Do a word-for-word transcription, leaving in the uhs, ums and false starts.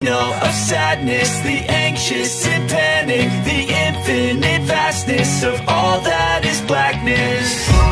of sadness, the anxious and panic, the infinite vastness of all that is blackness.